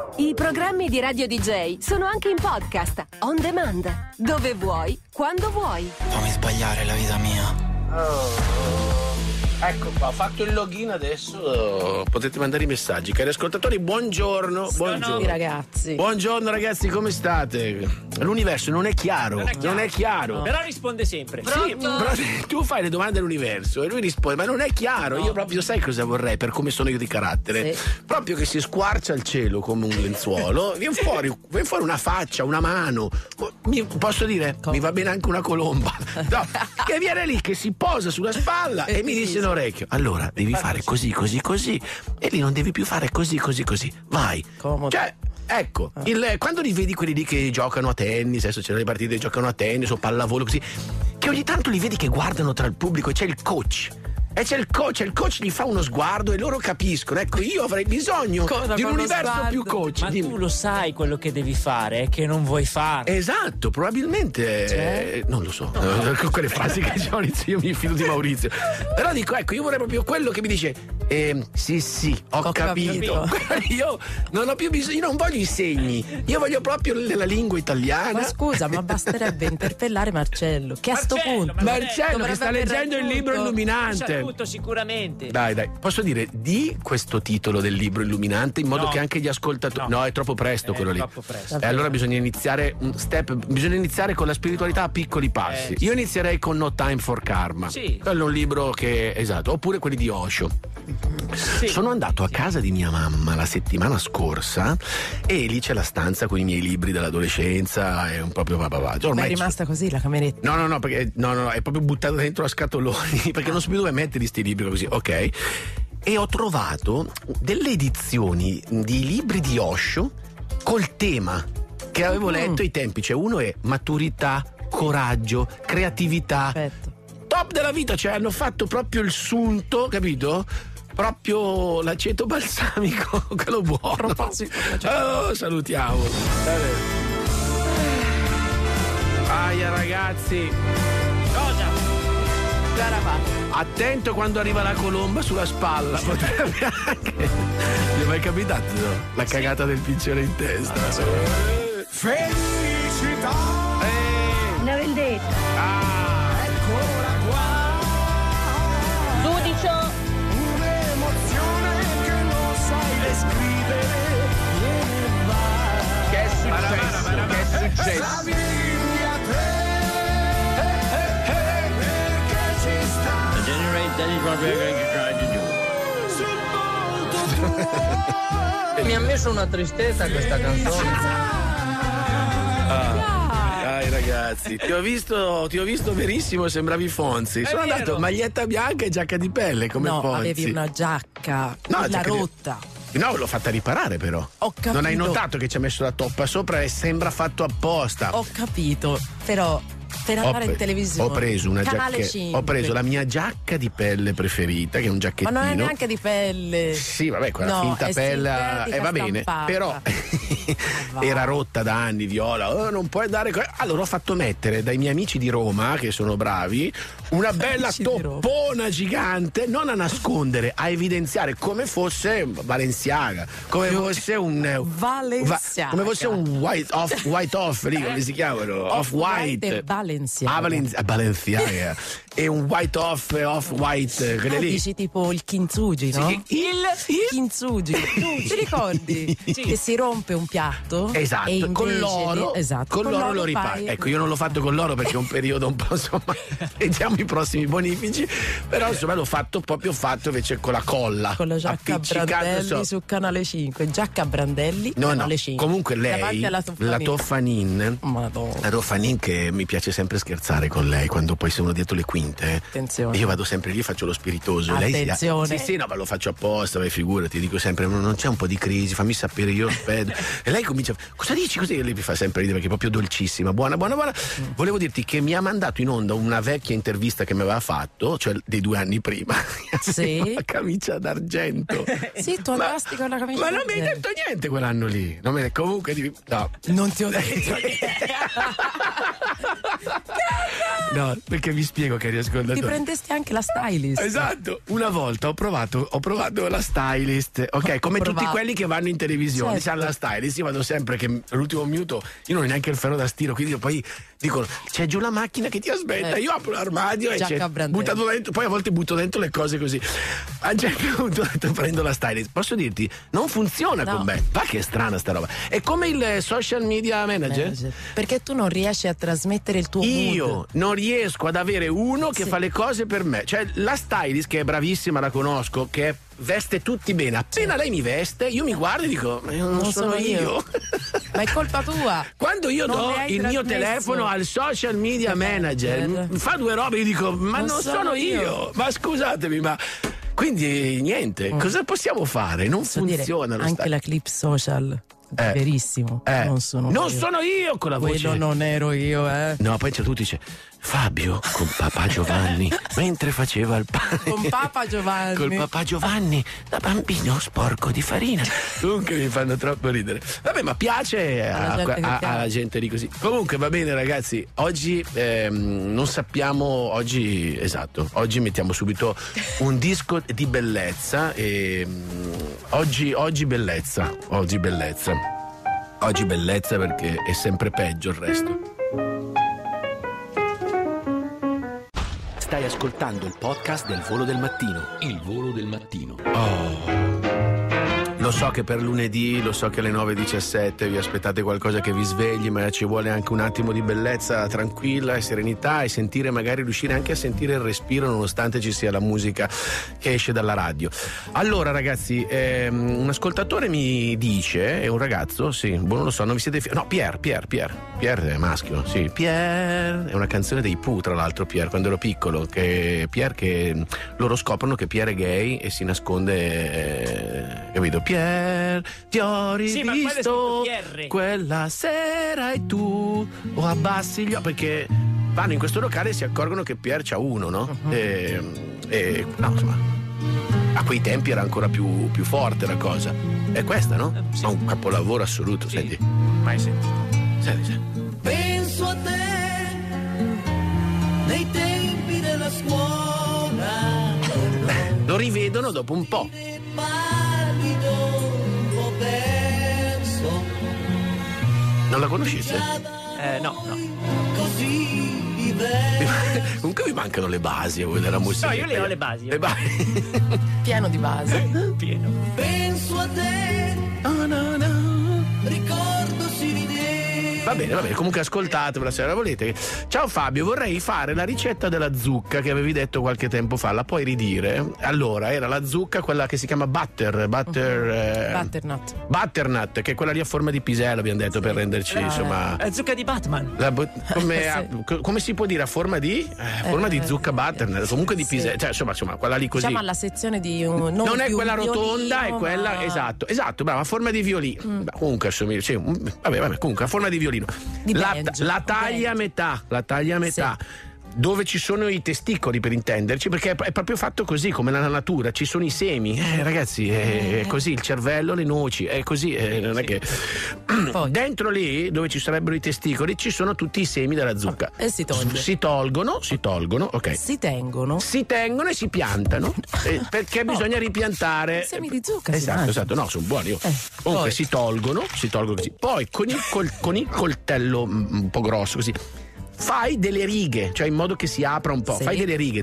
I programmi di Radio DJ sono anche in podcast, on demand, dove vuoi, quando vuoi. Fammi sbagliare la vita mia. Ecco qua, ho fatto il login adesso, potete mandare i messaggi. Cari ascoltatori, buongiorno. Buongiorno ragazzi. Buongiorno ragazzi, come state? L'universo non è chiaro. Non è chiaro. No. Però risponde sempre. Sì, però tu fai le domande all'universo e lui risponde, ma non è chiaro. No. Io proprio, sai cosa vorrei per come sono io di carattere? Sì. Proprio che si squarcia il cielo come un lenzuolo, viene fuori una faccia, una mano. Posso dire? Come? Mi va bene anche una colomba. No, che viene lì, che si posa sulla spalla e mi dice orecchio, allora devi fare così e lì non devi più fare così. Vai. Comodo. Cioè, ecco, quando li vedi quelli lì che giocano a tennis, adesso c'erano le partite che giocano a tennis o pallavolo così, che ogni tanto li vedi che guardano tra il pubblico e c'è il coach. E c'è il coach gli fa uno sguardo e loro capiscono. Ecco, io avrei bisogno di un universo più coach. Ma tu lo sai quello che devi fare, che non vuoi fare. Esatto, probabilmente non lo so. Con quelle frasi che c'ho io mi fido di Maurizio. Però dico, ecco, io vorrei proprio quello che mi dice sì, ho capito. Io non ho più bisogno, io non voglio i segni, io voglio proprio la lingua italiana. Ma scusa, ma basterebbe interpellare Marcello, che a sto punto Marcello che sta leggendo il libro illuminante. Tutto sicuramente. Dai, posso dire di questo titolo del libro illuminante in modo che anche gli ascoltatori. No, è troppo presto quello lì. Troppo presto. E allora bisogna iniziare bisogna iniziare con la spiritualità a piccoli passi. Io inizierei con No Time for Karma. Sì. Quello è un libro che, esatto, oppure quelli di Osho. Sì. Sono andato a casa di mia mamma la settimana scorsa e lì c'è la stanza con i miei libri dell'adolescenza e un proprio ma è rimasta così la cameretta. No, perché no, è proprio buttato dentro a scatoloni perché non so più dove mettere sti libri così, ok? E ho trovato delle edizioni di libri di Osho col tema che avevo letto ai tempi, cioè uno è maturità, coraggio, creatività. Perfetto. Top della vita, cioè hanno fatto proprio il sunto, capito? Proprio l'aceto balsamico, quello buono. Salutiamo. Aia ragazzi. Cosa? Attento quando arriva la colomba sulla spalla. Potrebbe anche. Mi è mai capitato la cagata del piccione in testa? Felicità! La vendetta. Eccola qua! Giudicio. Un'emozione che non sai descrivere. Che è successo? Che è successo? Mi ha messo una tristezza questa canzone. Dai ragazzi, ti ho visto verissimo, sembravi Fonzi. Sono andato maglietta bianca e giacca di pelle come No, Fonzi. avevi una giacca, No, la giacca di- rotta. No, l'ho fatta riparare però. Ho capito. Non hai notato che ci ha messo la toppa sopra e sembra fatto apposta. Ho capito, però per andare in televisione. Ho preso una Canale giacca. 5. Ho preso la mia giacca di pelle preferita, che è un Ma giacchettino. non è neanche di pelle. Sì, vabbè, quella No, finta è pelle sintetica va bene, stampata. però Va. era rotta da anni, Viola. Non puoi dare. Allora ho fatto mettere dai miei amici di Roma, che sono bravi, una bella Amici di Roma. toppona gigante, non a nascondere, a evidenziare come fosse Balenciaga, come fosse un Balenciaga. come fosse un white off lì, come si chiamano? Off-white. e Balenciaga. Balenciaga. E un white off white, quelle lì. Dici tipo il kintsugi, no? Sì, il kintsugi. Ti ricordi? Che si rompe un piatto Esatto, e invece con l'oro, esatto, con l'oro lo ripari. fai- Ecco, io non l'ho fatto con l'oro perché è un periodo un po', insomma, vediamo i prossimi bonifici, però insomma l'ho fatto invece con la colla. con la giacca appiccicata, Brandelli su Canale 5. Giacca Brandelli, No, Canale 5. comunque Davanti lei, alla la Toffanin, Madonna. la Toffanin, che mi piace sempre scherzare con lei quando poi sono dietro le quinte. Attenzione. Io vado sempre lì, faccio lo spiritoso. Attenzione. Lei sì, no, ma lo faccio apposta, vai, figurati, dico sempre, non c'è un po' di crisi, fammi sapere, io aspetto. E lei comincia, cosa dici così? E lei mi fa sempre ridere perché è proprio dolcissima, buona. Volevo dirti che mi ha mandato in onda una vecchia intervista che mi aveva fatto, cioè dei 2 anni prima. Sì. La camicia d'argento. Sì, tu andasti con la camicia. Ma non mi hai detto niente quell'anno lì. Comunque, no. Non ti ho detto. No, perché vi spiego, cari ascoltatori. Ti prendesti anche la stylist. Esatto, una volta ho provato la stylist, ok, come tutti quelli che vanno in televisione, certo. C'hanno la stylist, io vado sempre che all'ultimo minuto io non ho neanche il ferro da stiro, quindi poi dicono c'è giù la macchina che ti aspetta, io apro l'armadio e c'è buttato dentro, poi a volte butto dentro le cose così. A un certo punto ho detto prendo la stylist, posso dirti, non funziona con me, va che è strana sta roba, è come il social media manager. Perché tu non riesci a trasmettere il tuo Io mood. non riesco ad avere uno che fa le cose per me, cioè la stylist che è bravissima, la conosco, che veste tutti bene, appena lei mi veste io mi guardo e dico ma non sono io. Ma è colpa tua. Quando io Non do le hai il mio trasmesso. telefono al social media manager mi fa due robe, io dico ma non sono io, ma scusatemi, ma quindi niente, cosa possiamo fare? Non funziona lo anche la clip social. Verissimo, non sono io con la voce. Quello non ero io, No, poi c'è tutti dice Fabio con papà Giovanni mentre faceva il pane con papà Giovanni, col papà Giovanni da bambino sporco di farina. Comunque mi fanno troppo ridere. Vabbè, ma piace alla gente di così. Comunque va bene ragazzi, oggi non sappiamo, oggi mettiamo subito un disco di bellezza e oggi bellezza perché è sempre peggio il resto. Stai ascoltando il podcast del Volo del Mattino. Il Volo del Mattino. Lo so che per lunedì, lo so che alle 9:17 vi aspettate qualcosa che vi svegli, ma ci vuole anche un attimo di bellezza tranquilla e serenità e sentire, magari riuscire anche a sentire il respiro nonostante ci sia la musica che esce dalla radio. Allora ragazzi, un ascoltatore mi dice, è un ragazzo, sì, non lo so, non vi siete no, Pier è maschio, sì, Pier è una canzone dei Pooh, tra l'altro, Pier, quando ero piccolo, che loro scoprono che Pier è gay e si nasconde, capito? Pier, ti ho rivisto quella sera e tu o abbassi gli occhi, perché vanno in questo locale e si accorgono che Pier c'ha uno, no? No, insomma, a quei tempi era ancora più forte la cosa. È questa, no? Sì. Un capolavoro assoluto, sì. Senti. Mai sentito. Senti. Penso a te nei tempi della scuola. Lo rivedono dopo un po'. Non la conoscete? No. Così diverso. Comunque vi mancano le basi a voi della musica. No, io le ho le basi. pieno di base. Pieno. Penso a te. No. Ricordo si rideva. Va bene, comunque ascoltatevela se la volete. Ciao Fabio, vorrei fare la ricetta della zucca che avevi detto qualche tempo fa, la puoi ridire? Allora, era la zucca, quella che si chiama butternut, che è quella lì a forma di pisello, abbiamo detto, per renderci, insomma... La zucca di Batman. Come si può dire? A forma di? Forma di zucca butternut, comunque di pisello, cioè insomma, quella lì così. Diciamo alla sezione di un... Non è quella rotonda, è quella, ma... esatto, brava, a forma di violino. Comunque assomiglia, sì, vabbè, comunque a forma di violino. La taglia a metà, sì. Dove ci sono i testicoli, per intenderci, perché è proprio fatto così come nella natura, ci sono i semi, ragazzi, è così, il cervello, le noci, è così, non è che dentro lì dove ci sarebbero i testicoli ci sono tutti i semi della zucca e si tolgono, ok, si tengono e si piantano perché bisogna ripiantare semi di zucca, esatto, no, sono buoni. Comunque poi si tolgono così, poi con il coltello un po' grosso così fai delle righe, cioè in modo che si apra un po', fai delle righe,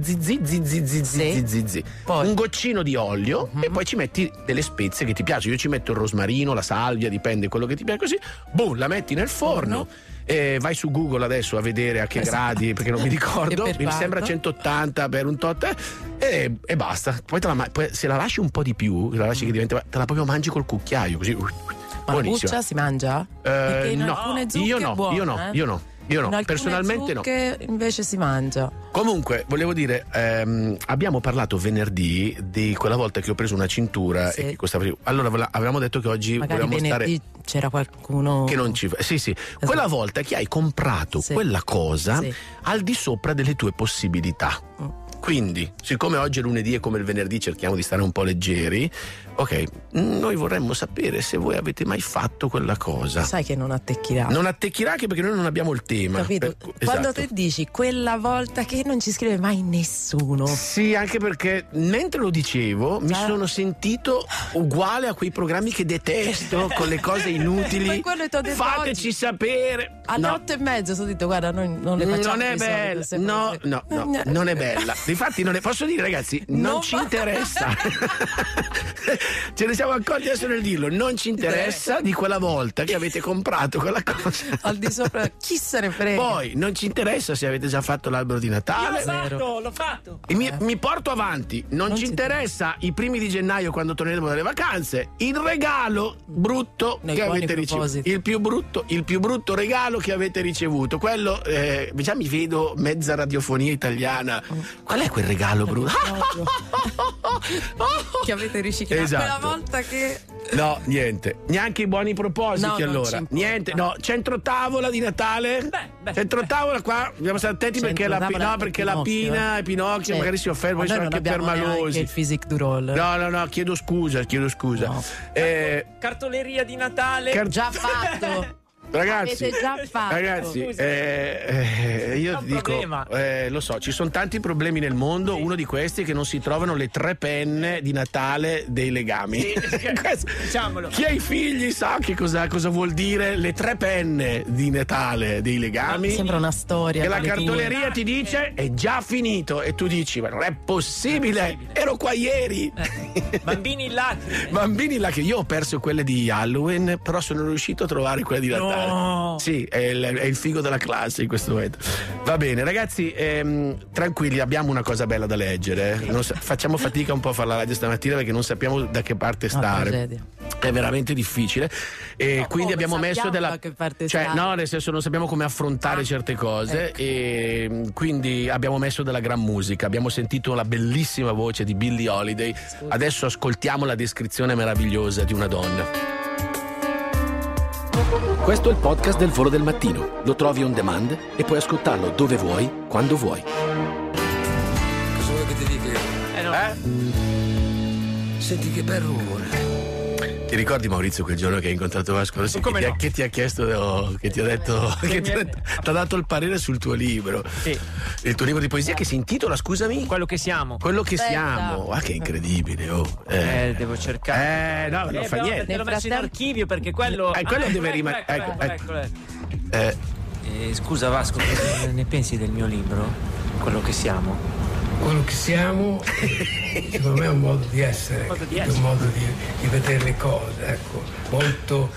un goccino di olio e poi ci metti delle spezie che ti piacciono. Io ci metto il rosmarino, la salvia, dipende quello che ti piace, così, boom, la metti nel forno. Vai su Google adesso a vedere a che gradi, perché non mi ricordo, mi sembra 180 per un tot e basta. Poi se la lasci un po' di più, la lasci che diventa, te la proprio mangi col cucchiaio così. Ma la buccia si mangia? Perché in alcune zucche io no. Personalmente no. Invece si mangia. Comunque, volevo dire, abbiamo parlato venerdì di quella volta che ho preso una cintura e che costava più. Allora avevamo detto che oggi magari volevamo venerdì c'era qualcuno che non ci fa. Sì. Esatto. Quella volta che hai comprato quella cosa al di sopra delle tue possibilità. Quindi, siccome oggi è lunedì e come il venerdì cerchiamo di stare un po' leggeri, ok, noi vorremmo sapere se voi avete mai fatto quella cosa. Sai che non attecchirà. Non attecchirà anche perché noi non abbiamo il tema. Capito? Quando Esatto. te dici quella volta che non ci scrive mai nessuno. Sì, anche perché mentre lo dicevo mi sono sentito uguale a quei programmi che detesto con le cose inutili. Ma quello t'ho detto Fateci oggi. sapere. Alle No. 8:30 ho detto guarda noi non le facciamo Non è di solito bella, queste no, cose. no, non è bella. Infatti non ne posso dire, ragazzi, non ci interessa. Ce ne siamo accorti adesso nel dirlo, non ci interessa di quella volta che avete comprato quella cosa. Al di sopra, chi se ne frega. Poi non ci interessa se avete già fatto l'albero di Natale. L'ho fatto. E mi porto avanti, non ci interessa i primi di gennaio quando torneremo dalle vacanze, il regalo brutto Nei che buoni avete ricevuto, propositi. il più brutto regalo che avete ricevuto, quello già mi vedo mezza radiofonia italiana. Qual è quel regalo brutto? Che avete riciclato. Esatto. Quella volta che No, niente, neanche i buoni propositi. No, non allora, ci importa. niente, no, centro tavola di Natale. Centro tavola qua, dobbiamo stare attenti perché la Pina e Pinocchio magari si offendono, poi sono anche permalosi. il physique du roll. No, chiedo scusa. No. Cartoleria di Natale. Già fatto. Ragazzi, Avete già fatto. ragazzi, io un dico, problema. lo so, ci sono tanti problemi nel mondo. Uno di questi è che non si trovano le 3 penne di Natale dei legami. Questo- Diciamolo. Chi ha i figli sa che cosa vuol dire le 3 penne di Natale dei legami. Sembra una storia. Che la quelle tue. cartoleria ti dice è già finito e tu dici ma non è possibile, ero qua ieri. Bambini in lacrime. Bambini là che io ho perso quelle di Halloween, però sono riuscito a trovare quelle di Natale. No. Sì, è il figo della classe in questo momento. Va bene, ragazzi, tranquilli, abbiamo una cosa bella da leggere. Facciamo fatica un po' a fare la radio stamattina perché non sappiamo da che parte stare. tragedia. È veramente difficile. E No, quindi come abbiamo messo sappiamo della. da che parte Cioè, stare? no, nel senso non sappiamo come affrontare certe cose. ecco. E quindi abbiamo messo della gran musica. Abbiamo sentito la bellissima voce di Billie Holiday. Adesso ascoltiamo la descrizione meravigliosa di una donna. Questo è il podcast del Volo del Mattino. Lo trovi on demand e puoi ascoltarlo dove vuoi, quando vuoi. Cosa vuoi che ti dica? Senti che bel rumore. Ti ricordi, Maurizio, quel giorno che hai incontrato Vasco Rossi Come no? che ti ha chiesto, che ti ha detto, che ti ha dato il parere sul tuo libro? Sì. Il tuo libro di poesia che si intitola, scusami? Quello che siamo. Quello che Aspetta. siamo. Ah, che incredibile, oh. Devo cercare. No, non fa però niente. te l'ho Nel messo in frattempo- archivio perché quello. Quello deve ecco, rimanere. Ecco. Scusa Vasco, cosa ne pensi del mio libro? Quello che siamo? Quello che siamo, secondo me è un modo di essere, è un modo di vedere le cose, ecco, molto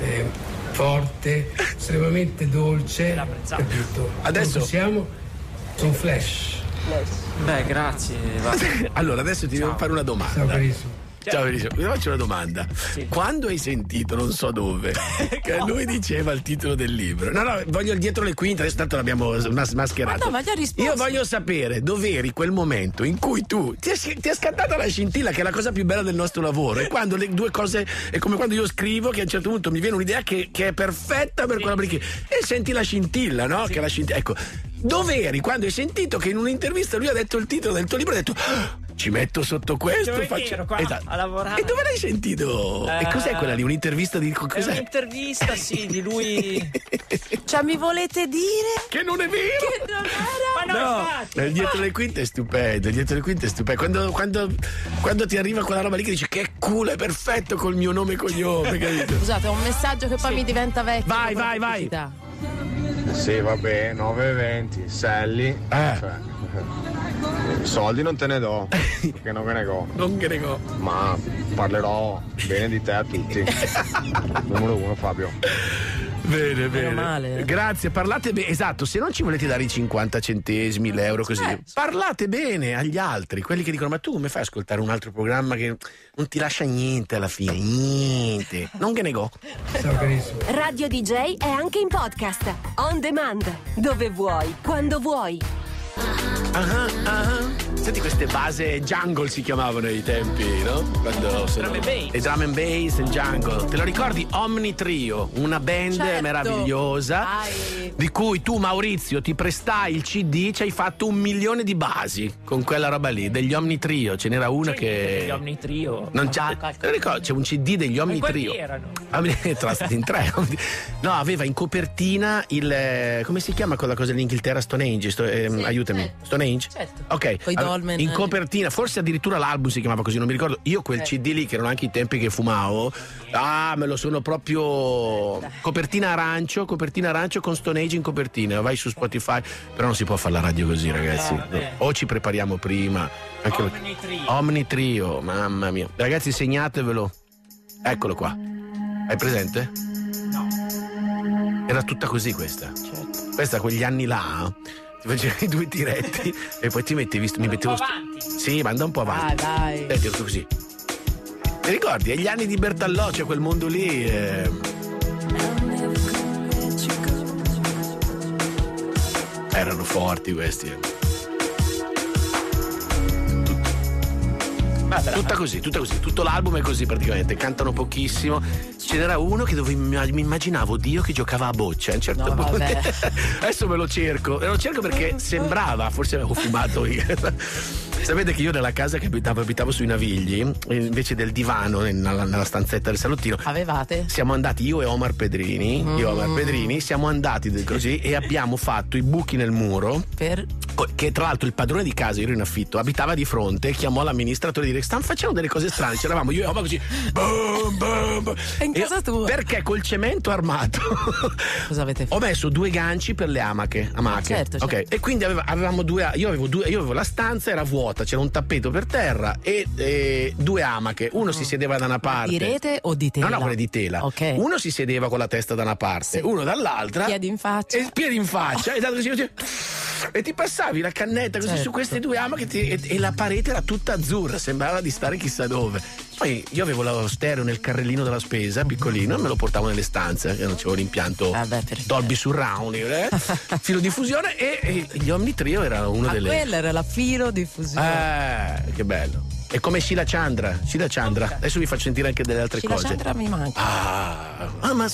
forte, estremamente dolce, capito? Adesso- Quello che siamo sono flash. Beh, grazie Vasco. Allora, adesso ti devo fare una domanda. Ciao carissimo. Ciao, Maurizio, ti faccio una domanda. Quando hai sentito, non so dove, che lui diceva il titolo del libro? No, voglio il dietro le quinte, adesso tanto l'abbiamo smascherato. Ma no, ma gli ha risposto. Io voglio sapere dov'eri quel momento in cui tu ti è scattata la scintilla, che è la cosa più bella del nostro lavoro. E quando le due cose, è come quando io scrivo, che a un certo punto mi viene un'idea che è perfetta per quella briga. E senti la scintilla, no? Che è la scintilla. Ecco, dov'eri quando hai sentito che in un'intervista lui ha detto il titolo del tuo libro e ha detto ci metto sotto questo, Dove faccio ero qua Esatto. a lavorare. E dove l'hai sentito? E cos'è quella lì? Un'intervista di È cos'è? un'intervista, sì, di lui. Cioè, mi volete dire Che non è vero! che non era? Ma no, No, infatti. il dietro le quinte è stupendo, il dietro le quinte è stupendo. Quando ti arriva quella roba lì che dici che culo, è perfetto col mio nome e cognome, capito? Scusate, è un messaggio che poi mi diventa vecchio. Vai, con la vai, vai. pubblicità. Sì, vabbè, 9,20, Sally. Cioè, soldi non te ne do, perché non me ne go. Non che ne go. Ma parlerò bene di te a tutti. Numero 1, Fabio. Bene, bene. male. Grazie, parlate bene. Esatto, se non ci volete dare i 50 centesimi, l'euro, così, parlate bene agli altri, quelli che dicono: ma tu come fai a ascoltare un altro programma che non ti lascia niente alla fine? Niente. Non che ne go. Ciao carissimo. Radio DJ è anche in podcast. On demand. Dove vuoi, quando vuoi. Senti, queste base jungle si chiamavano ai tempi, no? Quando Drum and bass. e drum and bass e jungle. Te lo ricordi? Omni Trio, una band Certo. meravigliosa di cui tu, Maurizio, ti prestai il CD, ci hai fatto 1 milione di basi con quella roba lì, degli Omni Trio. Ce n'era una Gli che Omni Trio. non c'è, te lo ricordi? C'è un CD degli Omni quanti Trio. erano? In 3. No, aveva in copertina il come si chiama quella cosa dell'Inghilterra? Stonehenge, aiutami. Stonehenge? Certo. Ok. Coi dolmen. In copertina, forse addirittura l'album si chiamava così, non mi ricordo. Io quel CD lì, che erano anche i tempi che fumavo, me lo sono proprio copertina arancio con Stonehenge in copertina. Vai su Spotify, però non si può fare la radio così, ragazzi. O ci prepariamo prima. Anche Omni Trio. Omni Trio, mamma mia. Ragazzi, segnatevelo. Eccolo qua. Hai presente? No. Era tutta così questa. Certo. Questa quegli anni là. Ti facevi 2 tiretti e poi ti mettevi. Mi mettevo. Un po' avanti. Sì, ma anda un po' avanti. Vai. Senti, ero così. Ti ricordi? Agli anni di Bertallò, cioè quel mondo lì. Erano forti questi. Tutta così, tutto l'album è così praticamente, cantano pochissimo. Ce n'era uno che dove mi immaginavo Dio che giocava a bocce a un certo No, punto. vabbè. Adesso me lo cerco perché sembrava, forse avevo fumato io. Sapete che io nella casa che abitavo sui Navigli, invece del divano nella stanzetta del salottino, Avevate? siamo andati io e Omar Pedrini, siamo andati così e abbiamo fatto i buchi nel muro. Che tra l'altro il padrone di casa, io ero in affitto, abitava di fronte, chiamò l'amministratore e dire: stanno facendo delle cose strane. C'eravamo io e Omar così, boom, boom. È in casa tua? Perché col cemento armato Cosa avete fatto? ho messo 2 ganci per le amache. Certo. Ok, e quindi avevamo io avevo la stanza, era vuota, c'era un tappeto per terra e 2 amache. Uno si sedeva da una parte. Di rete o di tela? No, quelle di tela. Ok. Uno si sedeva con la testa da una parte, uno dall'altra. Piedi in faccia. E piedi in faccia. E ti passavi la cannetta così su queste 2 amache e la parete era tutta azzurra, sembrava di stare chissà dove. Poi io avevo lo stereo nel carrellino della spesa, piccolino, e me lo portavo nelle stanze, che non c'avevo l'impianto Dolby Surround, filo diffusione, e gli Omni Trio era uno delle. Quella era la filo diffusione. Che bello. È come Sheila Chandra. Adesso vi faccio sentire anche delle altre Sheila cose. Chandra mi manca. Ama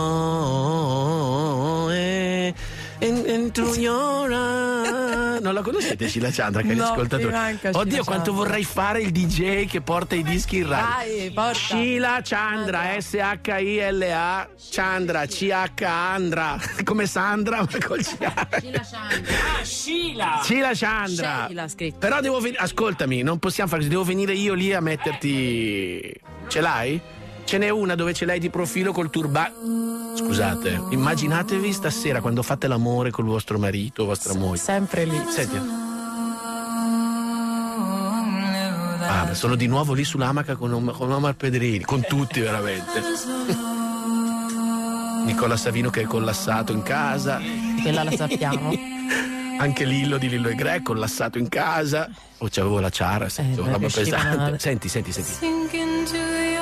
solo into your eyes. Non la conoscete Sheila Chandra, cari ascoltatori? Oddio, quanto vorrei fare il DJ che porta i dischi in radio. Dai, porta. Sheila Chandra, Shila, Chandra, Andra, come Sandra, ma col Sheila Chandra. Sheila Chandra. Sheila scritto. Però devo venire, ascoltami, non possiamo fare così, devo venire io lì a metterti. Ce l'hai? Ce n'è una dove ce l'hai di profilo col turbante. Scusate, immaginatevi stasera quando fate l'amore col vostro marito o vostra moglie. Sempre lì. Senti. Ma sono di nuovo lì sull'amaca con Omar Pedrini, con tutti veramente. Nicola Savino che è collassato in casa. Quella la sappiamo. Anche Lillo di Lillo e Greg collassato in casa. C'avevo la ciara, roba pesante. Senti. Sink into your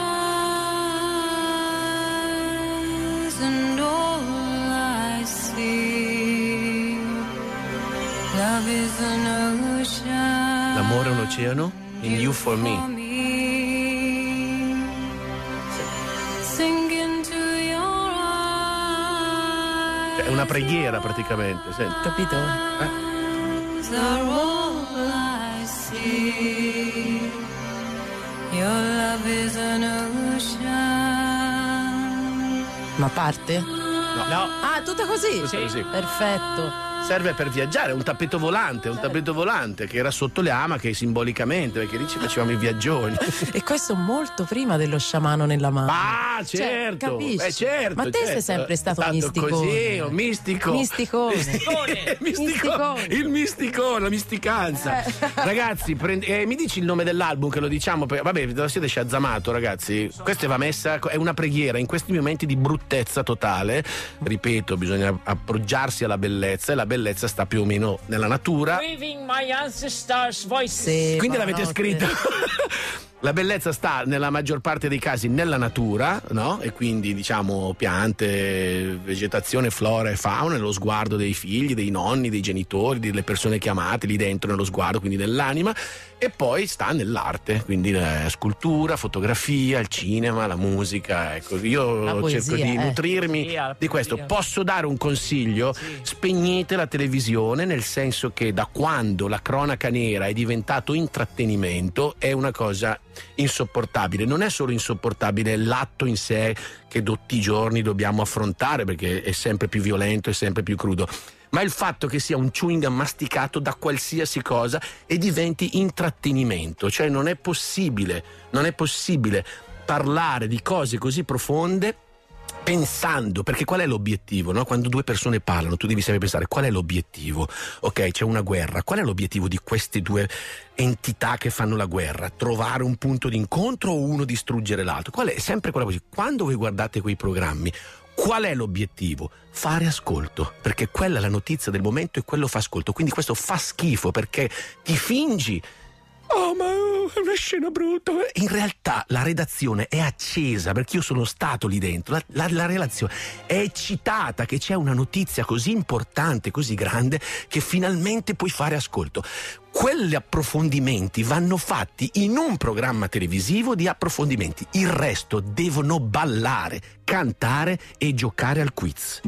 eyes and all I see. Love is an ocean. L'amore è un oceano? In you for me. Sink into your eyes. È una preghiera praticamente, senti. Capito? Are all I see. Your love is an ocean. Ma parte? No. Ah, tutta così? Così. Perfetto. Serve per viaggiare, un tappeto volante che era sotto le amache simbolicamente, perché lì ci facevamo i viaggioni. E questo molto prima dello sciamano nella mano. Ah, certo! Capisci? Certo! Ma te sei sempre stato misticone. Così, un mistico. Misticone. Il misticone, la misticanza. Ragazzi, mi dici il nome dell'album che lo diciamo? Vabbè, ve lo siete sciazzamato, ragazzi. Questa va messa, è una preghiera in questi momenti di bruttezza totale. Ripeto, bisogna appoggiarsi alla bellezza e la bellezza sta più o meno nella natura. Waving my ancestors' voices. Quindi l'avete scritto. La bellezza sta nella maggior parte dei casi nella natura, no? E quindi diciamo piante, vegetazione, flora e fauna, nello sguardo dei figli, dei nonni, dei genitori, delle persone che amate, lì dentro nello sguardo, quindi nell'anima. E poi sta nell'arte, quindi la scultura, fotografia, il cinema, la musica. Ecco, io poesia, cerco di nutrirmi di questo. Posso dare un consiglio? Spegnete la televisione, nel senso che da quando la cronaca nera è diventato intrattenimento è una cosa insopportabile. Non è solo insopportabile l'atto in sé che tutti i giorni dobbiamo affrontare, perché è sempre più violento e sempre più crudo, ma il fatto che sia un chewing gum masticato da qualsiasi cosa e diventi intrattenimento. Cioè non è possibile parlare di cose così profonde pensando, perché qual è l'obiettivo, no? Quando due persone parlano tu devi sempre pensare qual è l'obiettivo. Ok, c'è una guerra, qual è l'obiettivo di queste due entità che fanno la guerra? Trovare un punto di incontro o uno distruggere l'altro? Qual è? Sempre quella cosa. Quando voi guardate quei programmi, qual è l'obiettivo? Fare ascolto, perché quella è la notizia del momento e quello fa ascolto. Quindi questo fa schifo, perché ti fingi oh ma è una scena brutta. In realtà la redazione è accesa, perché io sono stato lì dentro. La redazione è eccitata che c'è una notizia così importante, così grande, che finalmente puoi fare ascolto. Quegli approfondimenti vanno fatti in un programma televisivo di approfondimenti. Il resto devono ballare, cantare e giocare al quiz.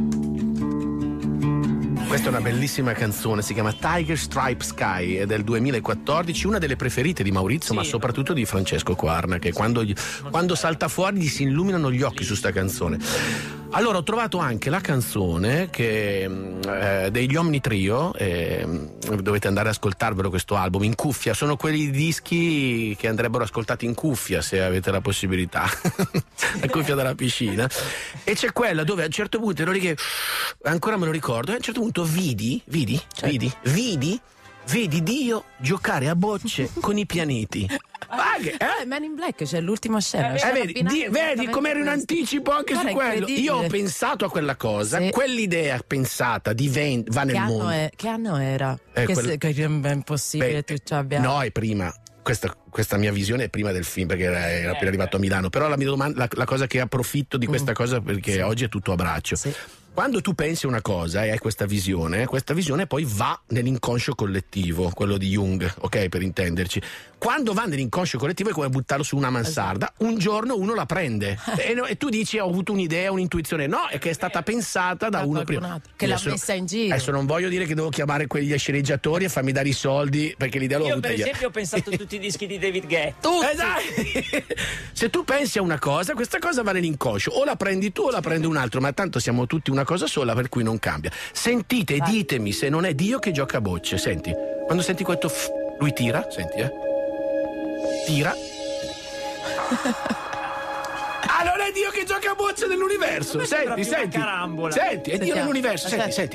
Questa è una bellissima canzone, si chiama Tiger Stripe Sky, è del 2014, una delle preferite di Maurizio, ma soprattutto di Francesco Quarna, che quando salta fuori gli si illuminano gli occhi su sta canzone. Allora ho trovato anche la canzone degli Omni Trio, dovete andare ad ascoltarvelo questo album in cuffia, sono quelli dischi che andrebbero ascoltati in cuffia se avete la possibilità, la cuffia della piscina, e c'è quella dove a un certo punto ero lì che ancora me lo ricordo, a un certo punto vidi Dio giocare a bocce con i pianeti. Man in Black, c'è l'ultima scena. Vedi come era in anticipo anche su quello. Io ho pensato a quella cosa, quell'idea pensata va nel mondo. Che anno era? Che è impossibile tu ci abbia. No, è prima. Questa mia visione è prima del film, perché era appena arrivato a Milano. Però la mia domanda, la cosa che approfitto di questa cosa, perché oggi è tutto a braccio. Sì. Quando tu pensi una cosa e hai questa visione poi va nell'inconscio collettivo, quello di Jung, ok, per intenderci. Quando va nell'inconscio collettivo è come buttarlo su una mansarda, un giorno uno la prende e tu dici ho avuto un'idea, un'intuizione. No, è che è stata pensata da uno prima. Che l'ha messa in giro. Adesso non voglio dire che devo chiamare quegli sceneggiatori e farmi dare i soldi, perché l'idea l'ho avuta io. Per esempio ho pensato a tutti i dischi di David Guetta. Se tu pensi a una cosa, questa cosa va nell'inconscio, o la prendi tu o la prende un altro, ma tanto siamo tutti una cosa sola, per cui non cambia. Sentite, ditemi se non è Dio che gioca a bocce. Senti, quando senti questo lui tira, senti tira. Non è Dio che gioca a bocce nell'universo. Senti, senti, è Dio nell'universo. Senti.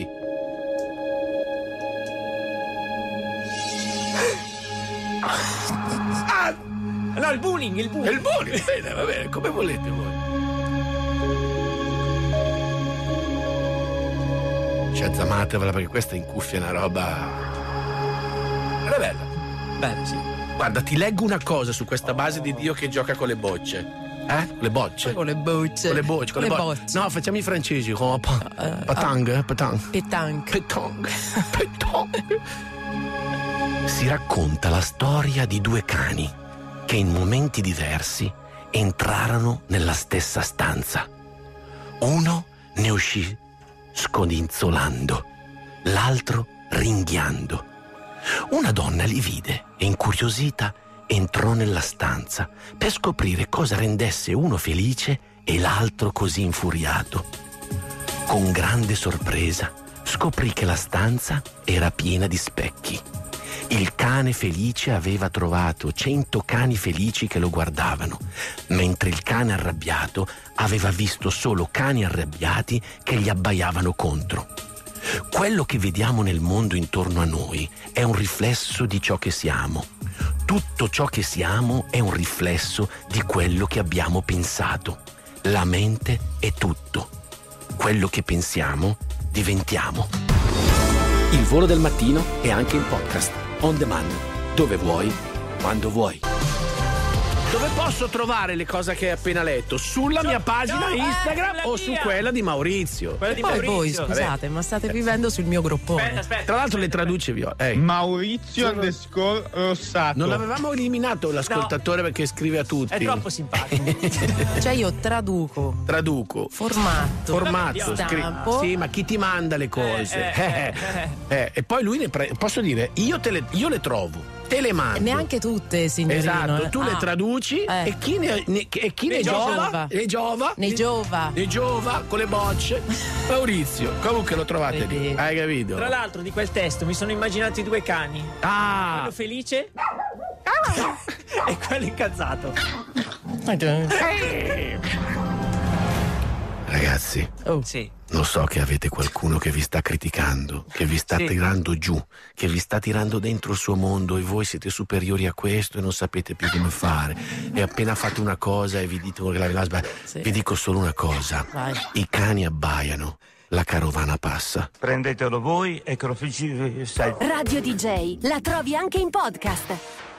No, il bullying. Bene, va bene, come volete voi. Sciazzamatevela, perché questa in cuffia è una roba. È bella. Bene, sì. Guarda, ti leggo una cosa su questa base di Dio che gioca con le bocce. Le bocce? Con le bocce. No, facciamo i francesi. Pétanque. Si racconta la storia di due cani che in momenti diversi entrarono nella stessa stanza. Uno ne uscì scodinzolando, l'altro ringhiando. Una donna li vide e, incuriosita, entrò nella stanza per scoprire cosa rendesse uno felice e l'altro così infuriato. Con grande sorpresa scoprì che la stanza era piena di specchi. Il cane felice aveva trovato 100 cani felici che lo guardavano, mentre il cane arrabbiato aveva visto solo cani arrabbiati che gli abbaiavano contro. Quello che vediamo nel mondo intorno a noi è un riflesso di ciò che siamo. Tutto ciò che siamo è un riflesso di quello che abbiamo pensato. La mente è tutto. Quello che pensiamo, diventiamo. Il Volo del Mattino è anche in podcast, on demand, dove vuoi, quando vuoi. Dove posso trovare le cose che hai appena letto? Sulla mia pagina Instagram o su quella di Maurizio? Quella di Poi voi, Maurizio. scusate, ma state vivendo sul mio groppone. Aspetta. Tra l'altro le traduce Viola. Maurizio _ Rossato. Non l'avevamo eliminato l'ascoltatore perché scrive a tutti. È troppo simpatico. Cioè io traduco, formato, stampo. Sì, ma chi ti manda le cose? E poi lui posso dire, io le trovo. Te le mando. Neanche tutte, signorino. Esatto, tu le traduci e chi ne giova? Ne giova con le bocce. Maurizio, comunque lo trovate lì. Hai capito? Tra l'altro di quel testo mi sono immaginati 2 cani. Quello felice e quello incazzato. Ragazzi, sì. Lo so che avete qualcuno che vi sta criticando, che vi sta tirando giù, che vi sta tirando dentro il suo mondo e voi siete superiori a questo e non sapete più come fare. E appena fate una cosa e vi dite che la sbagliata. Vi dico solo una cosa. Vai. I cani abbaiano, la carovana passa. Prendetelo voi e Crocifisso. Radio DJ, la trovi anche in podcast.